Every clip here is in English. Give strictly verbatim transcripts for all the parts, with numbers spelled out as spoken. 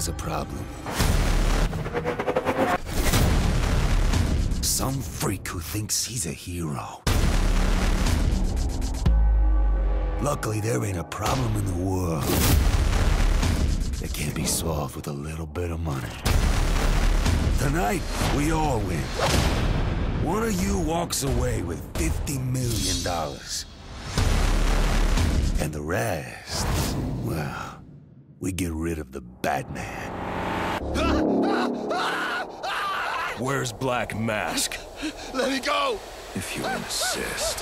has a problem. Some freak who thinks he's a hero. Luckily, there ain't a problem in the world that can't be solved with a little bit of money. Tonight, we all win. One of you walks away with fifty million dollars. And the rest, well, we get rid of the Batman. Where's Black Mask? Let me go! If you insist.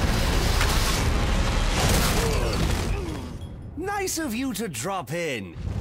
Nice of you to drop in.